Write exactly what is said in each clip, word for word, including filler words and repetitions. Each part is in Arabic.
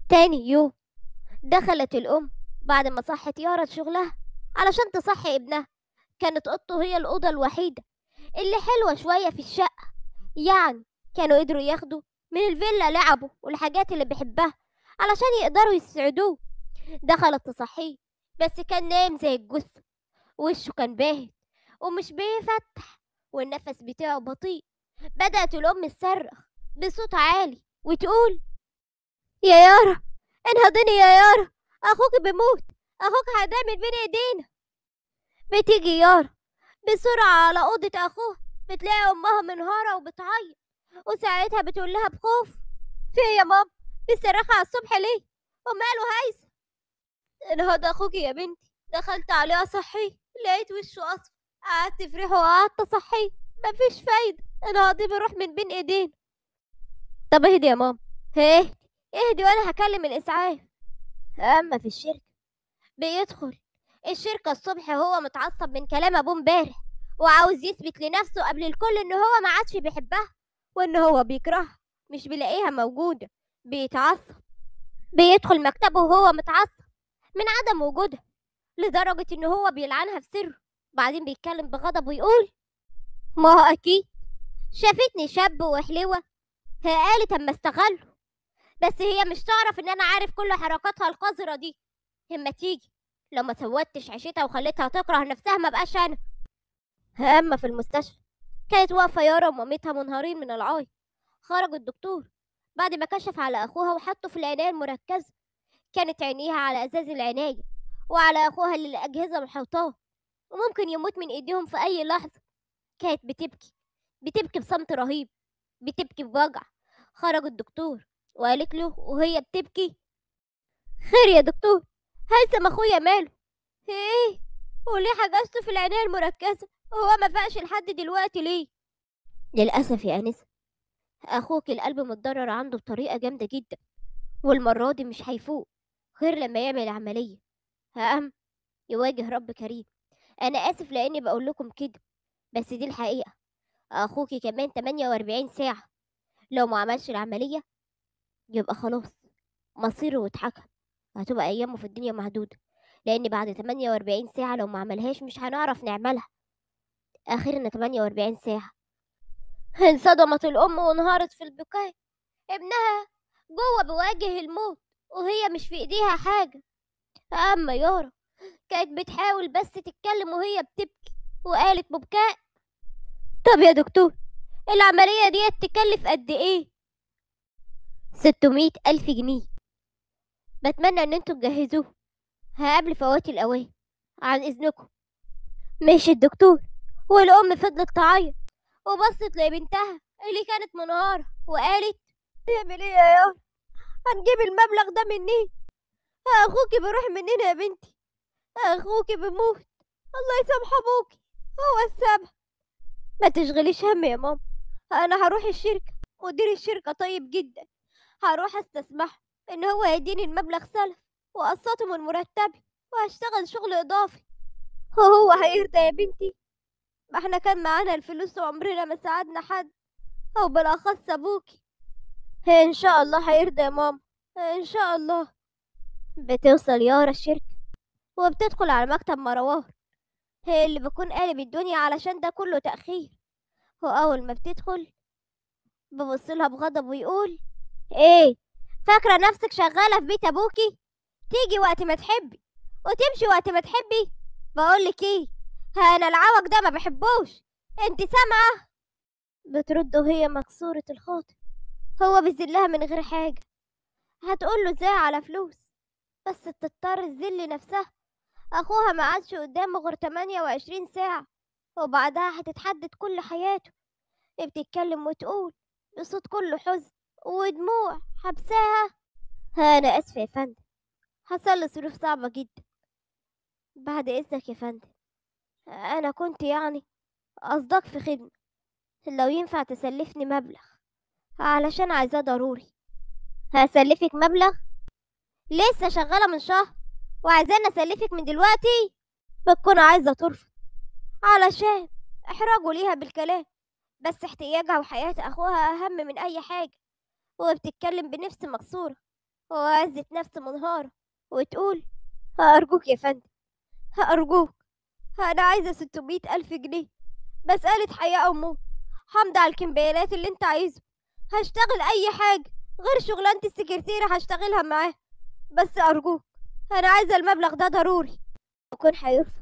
تاني يوم دخلت الأم بعد ما صحت يارا شغلها علشان تصحي ابنها. كانت أوضته هي الأوضة الوحيدة اللي حلوة شوية في الشقة، يعني كانوا قدروا ياخدوا من الفيلا لعبه والحاجات اللي بيحبها علشان يقدروا يسعدوه. دخلت تصحيه بس كان نايم زي الجثة، وشه كان باهت ومش بيفتح والنفس بتاعه بطيء. بدأت الأم تصرخ بصوت عالي وتقول: يا يارا، انهضني يا يارا، أخوك بيموت، أخوك هيضيع من بين إيدينا. بتيجي يارا بسرعة على أوضة أخوها، بتلاقي أمها منهارة وبتعيط، وساعتها بتقول لها بخوف: في إيه يا ماما؟ بتصرخي على الصبح ليه؟ وماله هيثم؟ انهض أخوكي يا بنتي. دخلت عليه أصحيه لقيت وشه أصفر، قعدت في ريحه وقعدت أصحيه، مفيش فايدة، انهضي بيروح من بين إيدينا. طب اهدي يا ماما، اهدي اهدي وأنا هكلم الإسعاف. أما في الشركة بيدخل الشركة الصبح هو متعصب من كلام أبوه امبارح، وعاوز يثبت لنفسه قبل الكل إن هو ما عادش بيحبها وإن هو بيكرهها، مش بيلاقيها موجودة. بيتعصب، بيدخل مكتبه وهو متعصب من عدم وجودها، لدرجة إن هو بيلعنها في سره. بعدين بيتكلم بغضب ويقول: ما هو أكيد شافتني شاب وحلوة، هي قالت أما استغله، بس هي مش تعرف إن أنا عارف كل حركاتها القذرة دي. اما تيجي لو ما سودتش عيشتها وخليتها تكره نفسها ما بقاش انا. اما في المستشفى كانت واقفه يارا ومامتها منهارين من العيط. خرج الدكتور بعد ما كشف على اخوها وحطه في العنايه المركزه. كانت عينيها على ازاز العنايه وعلى اخوها اللي الاجهزه محوطاه وممكن يموت من ايديهم في اي لحظه. كانت بتبكي، بتبكي بصمت رهيب، بتبكي بوجع. خرج الدكتور وقالت له وهي بتبكي: خير يا دكتور، هيثم اخويا ماله؟ ايه؟ وليه حجزته في العناية المركزة؟ هو ما فاقش لحد دلوقتي ليه؟ للأسف يا أنسة، أخوك القلب متضرر عنده بطريقة جامدة جدا، والمرة دي مش هيفوق غير لما يعمل عملية. هأم يواجه رب كريم. أنا آسف لأني بقول لكم كده، بس دي الحقيقة. أخوكي كمان تمانية وأربعين ساعة، لو ما عملش العملية يبقى خلاص مصيره واتحكم، هتبقى أيامه في الدنيا محدودة، لأن بعد تمانية وأربعين ساعة لو ما عملهاش مش هنعرف نعملها. آخرنا تمانية وأربعين ساعة. انصدمت الأم وانهارت في البكاء. ابنها جوه بيواجه الموت وهي مش في ايديها حاجة. أما يارا كانت بتحاول بس تتكلم وهي بتبكي، وقالت ببكاء: طب يا دكتور، العملية دي تكلف قد ايه؟ ستمية ألف جنيه. بتمنى ان انتوا تجهزوه قبل فوات الأوان، عن إذنكم. ماشي الدكتور. والأم فضلت تعيط وبصت لبنتها اللي كانت منهارة وقالت: نعمل ايه يا يارا؟ هنجيب المبلغ ده منين؟ اخوكي بيروح منين يا بنتي؟ اخوكي بيموت، الله يسامح ابوكي، هو السبب. ما تشغليش هم يا ماما، انا هروح الشركة، مدير الشركة طيب جدا، هروح استسمحه ان هو يديني المبلغ سلف واقسطه من مرتبي وهشتغل شغل اضافي، وهو هيرضى يا بنتي؟ ما احنا كان معانا الفلوس وعمرنا ما ساعدنا حد، او بالاخص ابوكي. ان شاء الله هيرضى يا ماما، ان شاء الله. بتوصل يارا الشركة وبتدخل على مكتب مروان، هي اللي بيكون قالب الدنيا علشان ده كله تأخير. وأول ما بتدخل ببصلها بغضب ويقول: ايه، فاكرة نفسك شغالة في بيت أبوكي؟ تيجي وقت ما تحبي وتمشي وقت ما تحبي. بقولك ايه، أنا العوج ده ما بحبوش، انت سامعة؟ بترد وهي مكسورة الخاطر. هو بيذلها من غير حاجة، هتقوله ازاي على فلوس؟ بس تضطر تذل نفسها. أخوها ما عادش قدامه غير تمانية وعشرين ساعة وبعدها هتتحدد كل حياته. بتتكلم وتقول بصوت كله حزن ودموع حبساها: أنا آسفة يا فندم، حصل لي ظروف صعبة جدا. بعد إذنك يا فندم، أنا كنت يعني قصدك في خدمة، لو ينفع تسلفني مبلغ علشان عايزاه ضروري. هسلفك مبلغ؟ لسه شغالة من شهر وعايزاني أسلفك من دلوقتي؟ بتكون عايزة ترفض علشان إحراجه ليها بالكلام، بس احتياجها وحياة أخوها أهم من أي حاجة، وبتتكلم بنفس مكسورة. وعزت نفس منهارة وتقول: أرجوك يا فندم، أرجوك، أنا عايزة ستمية ألف جنيه، مسألة حياة أو موت. همضي على الكمبيالات اللي أنت عايزه، هشتغل أي حاجة غير شغلانة السكرتيرة هشتغلها معاه، بس أرجوك أنا عايزة المبلغ ده ضروري. يكون هيرفض،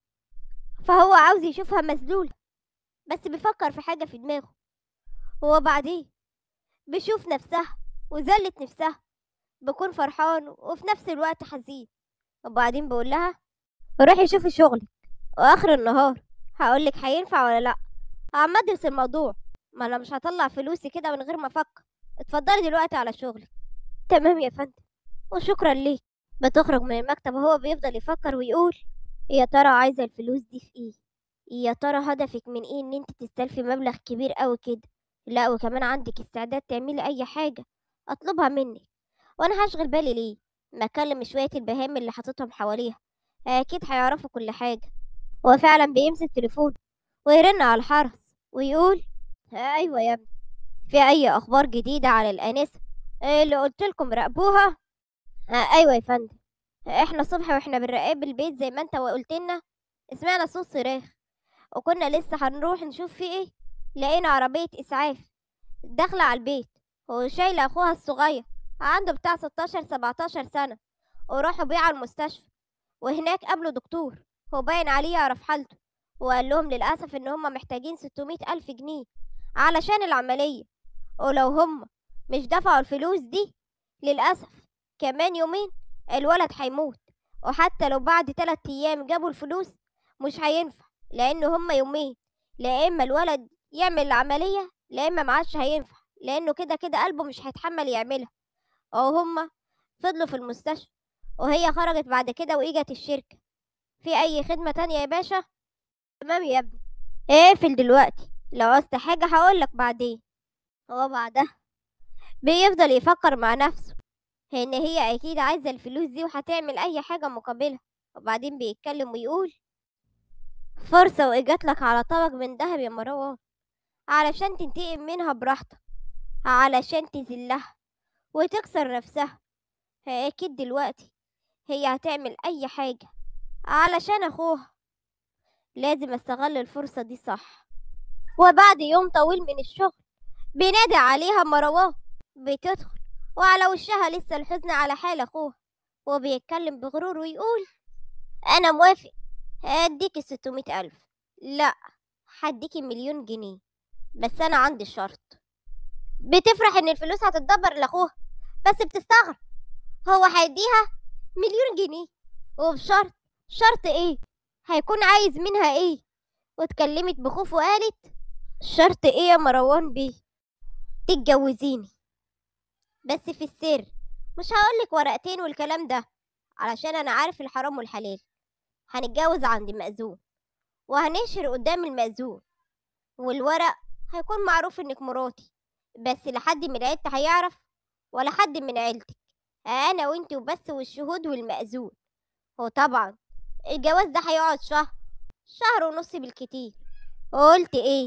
فهو عاوز يشوفها مذلولة، بس بيفكر في حاجة في دماغه. وبعدين بيشوف نفسها وذلت نفسها، بكون فرحان وفي نفس الوقت حزين. وبعدين بقول لها: روحي شوفي شغلك، واخر النهار هقولك هينفع ولا لا. عم ادرس الموضوع، ما انا مش هطلع فلوسي كده من غير ما افكر. اتفضلي دلوقتي على شغلك. تمام يا فندم، وشكرا ليك. بتخرج من المكتب وهو بيفضل يفكر ويقول: يا ترى عايزة الفلوس دي في ايه؟ يا ترى هدفك من ايه ان انت تستلفي مبلغ كبير قوي كده؟ لا، وكمان عندك استعداد تعملي اي حاجة اطلبها منك، وانا هشغل بالي ليه؟ ما اكلم شوية البهام اللي حاططهم حواليها، اكيد هيعرفوا كل حاجة. وفعلا بيمسك تليفون ويرن على الحرس ويقول: ايوه يا ابني، في اي اخبار جديدة على الانسة اللي قلت لكم راقبوها؟ آه ايوه يا فندم، احنا الصبح واحنا بنراقب البيت زي ما انت قلت لنا، سمعنا صوت صراخ، وكنا لسه هنروح نشوف فيه ايه، لقينا عربية اسعاف داخلة على البيت وشايلة اخوها الصغير، عنده بتاع ستاشر سبعتاشر سنة، وراحوا بيه على المستشفى. وهناك قابلوا دكتور هو باين عليه يعرف حالته، وقال لهم للأسف إن هما محتاجين ستمية ألف جنيه علشان العملية، ولو هما مش دفعوا الفلوس دي للأسف كمان يومين الولد هيموت. وحتى لو بعد تلات أيام جابوا الفلوس مش هينفع، لأن هما يومين، لا إما الولد يعمل العملية لا إما معادش هينفع، لأنه كده كده قلبه مش هيتحمل يعملها. أو هما فضلوا في المستشفى، وهي خرجت بعد كده وإجت الشركة. في أي خدمة تانية يا باشا؟ تمام يا ابني، اقفل دلوقتي، لو عوزت حاجة هقولك بعدين. هو بعدها بيفضل يفكر مع نفسه ان هي اكيد عايزة الفلوس دي وهتعمل اي حاجة مقابلها. وبعدين بيتكلم ويقول: فرصة واجاتلك على طبق من دهب يا مروان، علشان تنتقم منها براحتك، علشان تذلها وتكسر نفسها. اكيد دلوقتي هي هتعمل اي حاجة علشان اخوها، لازم استغل الفرصة دي صح. وبعد يوم طويل من الشغل بينادي عليها مروان، بتدخل وعلى وشها لسه الحزن على حال اخوها، وبيتكلم بغرور ويقول: انا موافق، هديكي ستمية الف، لا هديكي مليون جنيه، بس انا عندي شرط. بتفرح ان الفلوس هتتدبر لاخوها، بس بتستغرب هو هيديها مليون جنيه وبشرط. شرط ايه؟ هيكون عايز منها ايه؟ واتكلمت بخوف وقالت: شرط ايه يا مروان بيه؟ تتجوزيني، بس في السر، مش هقولك ورقتين والكلام ده، علشان انا عارف الحرام والحلال. هنتجوز عند مأذون، وهنشهر قدام المأذون، والورق هيكون معروف انك مراتي، بس لا حد من عيلتي هيعرف ولا حد من عيلتك، انا وانتي وبس، والشهود والمأذون. وطبعا الجواز ده هيقعد شهر، شهر ونص بالكتير. وقلت ايه؟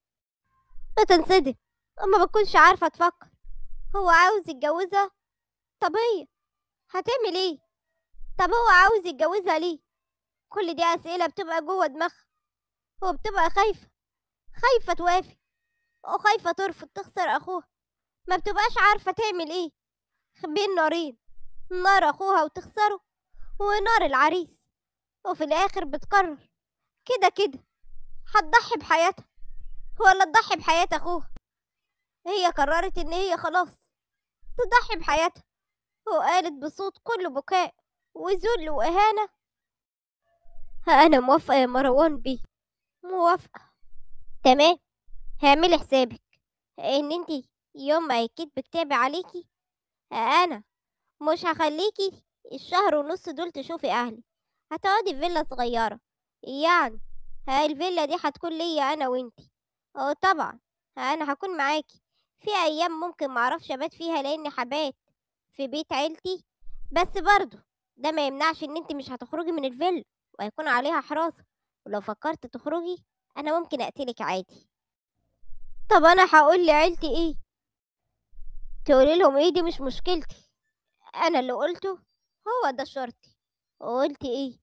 بتنصدم اما بتكونش عارفة تفكر. هو عاوز يتجوزها؟ طب هي هتعمل ايه؟ طب هو عاوز يتجوزها ليه؟ كل دي أسئلة بتبقى جوه دماغها، وبتبقى خايفة، خايفة توافق وخايفة ترفض تخسر أخوها. ما بتبقاش عارفة تعمل ايه بين نارين، نار أخوها وتخسره، ونار العريس. وفي الآخر بتقرر كده كده هتضحي بحياتها ولا تضحي بحياة أخوها. هي قررت إن هي خلاص تضحي بحياتها، وقالت بصوت كله بكاء وذل وإهانة: أنا موافقة يا مروان بيه، موافقة. تمام، هعملي حسابك ان انتي يوم ما يتكتب كتابي عليكي، انا مش هخليكي الشهر ونص دول تشوفي اهلي، هتقعدي في فيلا صغيرة. يعني ها الفيلا دي هتكون ليا انا وانتي، وطبعا انا هكون معاكي في ايام ممكن معرفش ابات فيها لاني هبات في بيت عيلتي، بس برضو ده ما يمنعش ان انتي مش هتخرجي من الفيلا، وهيكون عليها حراسة، ولو فكرت تخرجي انا ممكن اقتلك عادي. طب انا هقول لعيلتي ايه؟ تقولي لهم ايه؟ دي مش مشكلتي، انا اللي قلته، هو ده شرطي. قلت ايه؟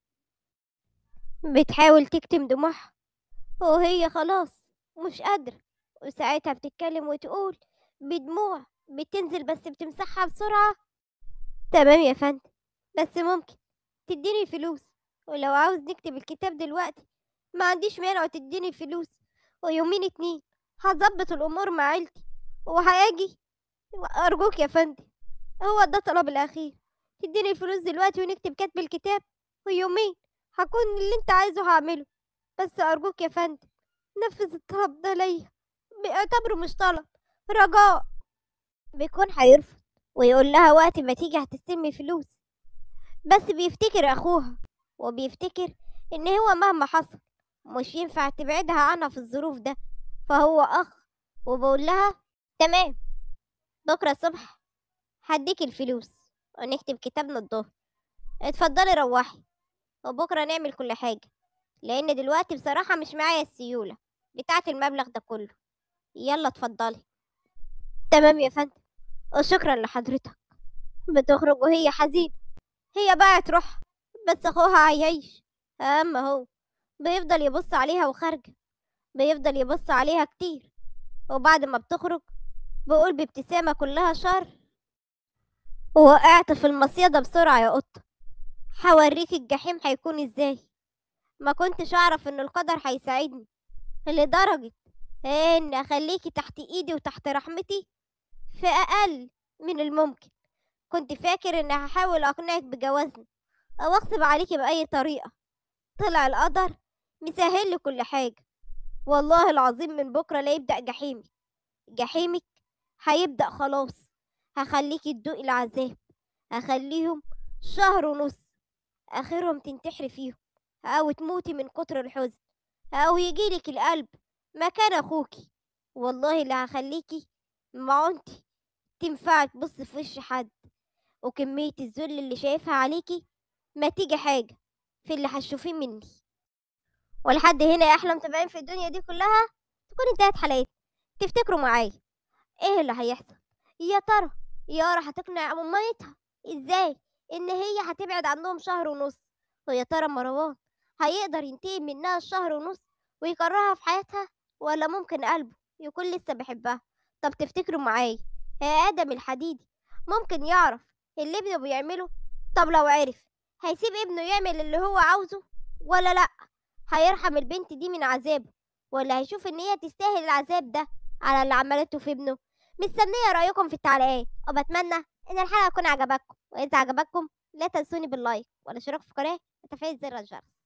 بتحاول تكتم دموعها وهي خلاص مش قادرة، وساعتها بتتكلم وتقول بدموع بتنزل بس بتمسحها بسرعة. تمام يا فندم، بس ممكن تديني فلوس، ولو عاوز نكتب الكتاب دلوقتي ما عنديش مانع تديني فلوس، ويومين اتنين هظبط الأمور مع عيلتي وهاجي. أرجوك يا فندم، هو ده طلب الأخير، تديني الفلوس دلوقتي ونكتب كتب الكتاب، ويومين هكون اللي انت عايزه هعمله. بس أرجوك يا فندم نفذ الطلب ده ليا، بيعتبره مش طلب، رجاء. بيكون هيرفض ويقول لها وقت ما تيجي هتستلمي فلوس، بس بيفتكر أخوها وبيفتكر إن هو مهما حصل مش ينفع تبعدها عنها في الظروف ده، فهو أخ. وبقول لها تمام، بكرة الصبح هديك الفلوس ونكتب كتابنا الظهر، اتفضلي روحي، وبكرة نعمل كل حاجة، لأن دلوقتي بصراحة مش معايا السيولة بتاعة المبلغ ده كله. يلا اتفضلي. تمام يا فندم، وشكرا لحضرتك. بتخرج وهي حزينة، هي بقى تروح، بس أخوها هيعيش. أما هو بيفضل يبص عليها وخارجة، بيفضل يبص عليها كتير، وبعد ما بتخرج بقول بابتسامة كلها شر: وقعت في المصيدة بسرعة يا قطة، هوريك الجحيم هيكون ازاي. ما كنتش أعرف إن القدر هيساعدني لدرجة إن أخليكي تحت إيدي وتحت رحمتي في أقل من الممكن. كنت فاكر إني هحاول أقنعك بجوازنا أو أغصب عليكي بأي طريقة، طلع القدر مسهل لي كل حاجة. والله العظيم من بكرة لا يبدأ جحيمي، جحيمك هيبدأ خلاص. هخليكي تدوقي العذاب، هخليهم شهر ونص، آخرهم تنتحري فيهم أو تموتي من كتر الحزن، أو يجيلك القلب مكان أخوكي. والله اللي هخليكي معونتي تنفعي تبص في وش حد، وكمية الذل اللي شايفها عليكي ما تيجي حاجة في اللي هتشوفيه مني. ولحد هنا يا أحلى متابعين في الدنيا دي كلها تكون انتهت حلقتنا. تفتكروا معايا ايه اللي هيحصل؟ يا ترى يارا هتقنع مامتها ازاي ان هي هتبعد عنهم شهر ونص؟ ويا ترى مروان هيقدر ينتقم منها الشهر ونص ويكرهها في حياتها، ولا ممكن قلبه يكون لسه بيحبها؟ طب تفتكروا معايا ادم الحديدي ممكن يعرف اللي ابنه بيعمله؟ طب لو عرف هيسيب ابنه يعمل اللي هو عاوزه ولا لا؟ هيرحم البنت دي من عذابه، ولا هيشوف ان هي تستاهل العذاب ده على اللي عملته في ابنه؟ مستنية رأيكم في التعليقات، وبتمنى إن الحلقة تكون عجبتكم، وإذا عجبتكم لا تنسوني باللايك والاشتراك في القناة وتفعيل زر الجرس.